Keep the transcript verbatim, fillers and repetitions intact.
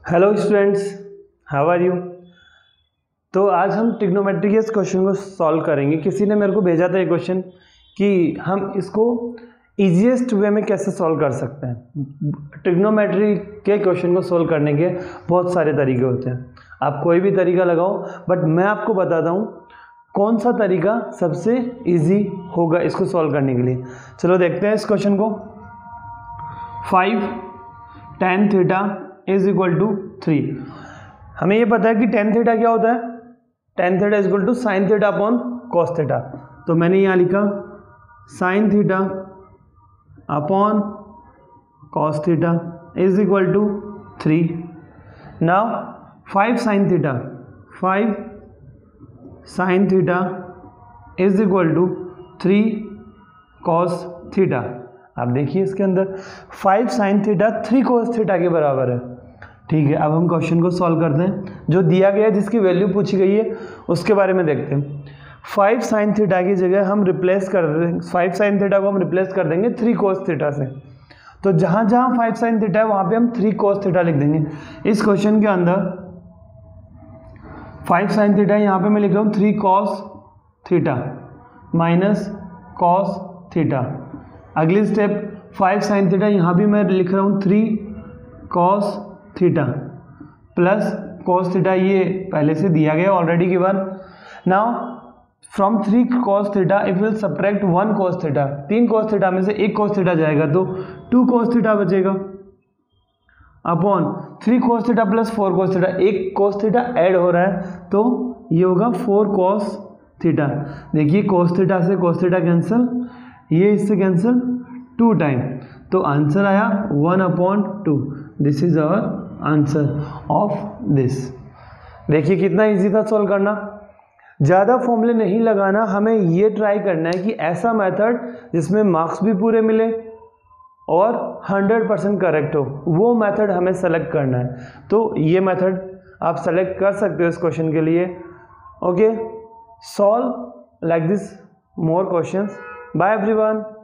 Hello students, how are you. तो आज हम ट्रिग्नोमेट्री के इस क्वेश्चन को सॉल्व करेंगे। किसी ने मेरे को भेजा था ये क्वेश्चन कि हम इसको इजीएस्ट वे में कैसे सॉल्व कर सकते हैं। ट्रिग्नोमेट्री के क्वेश्चन को सॉल्व करने के बहुत सारे तरीके होते हैं, आप कोई भी तरीका लगाओ, बट मैं आपको बताता हूँ कौन सा तरीका सबसे इजी होगा इसको सॉल्व करने के लिए। चलो देखते हैं इस क्वेश्चन को। Five tan theta is equal to three. हमें ये पता है कि टेन थीटा क्या होता है, tan theta is equal to sine theta upon cos theta. तो मैंने यहाँ लिखा sine theta upon cos theta is equal to three. Now five sine theta, five sine theta is equal to three cos theta. आप देखिए इसके अंदर five sine theta three cos theta के बराबर है। ठीक है, अब हम क्वेश्चन को सॉल्व करते हैं। जो दिया गया है, जिसकी वैल्यू पूछी गई है, उसके बारे में देखते हैं। फाइव साइन थीटा की जगह हम रिप्लेस कर देंगे, फाइव साइन थीटा को हम रिप्लेस कर देंगे थ्री कॉस थीटा से। तो जहाँ जहाँ फाइव साइन थीटा है वहाँ पे हम थ्री कॉस थीटा लिख देंगे। इस क्वेश्चन के अंदर फाइव साइन थीटा यहाँ पे मैं लिख रहा हूँ three cos theta minus cos theta. अगली स्टेप फाइव साइन थीटा, यहाँ भी मैं लिख रहा हूँ three cos theta plus cos theta, ये पहले से दिया गया already given. Now from three cos theta if will subtract one cos theta, तीन कॉस थीटा में से एक कॉस थीटा जाएगा तो टू कॉस थीटा बचेगा upon three cos theta plus four cos theta. एक कॉस थीटा ऐड हो रहा है तो ये होगा फोर कॉस थीटा। देखिए कॉस थीटा से कॉस थीटा कैंसिल, ये इससे कैंसिल टू टाइम, तो आंसर आया one upon two. This is our answer of this. देखिए कितना इजी था सॉल्व करना। ज़्यादा फॉर्मूले नहीं लगाना, हमें ये ट्राई करना है कि ऐसा मेथड जिसमें मार्क्स भी पूरे मिले और हंड्रेड परसेंट करेक्ट हो, वो मेथड हमें सेलेक्ट करना है। तो ये मेथड आप सेलेक्ट कर सकते हो इस क्वेश्चन के लिए। Okay, solve like this more questions. Bye everyone.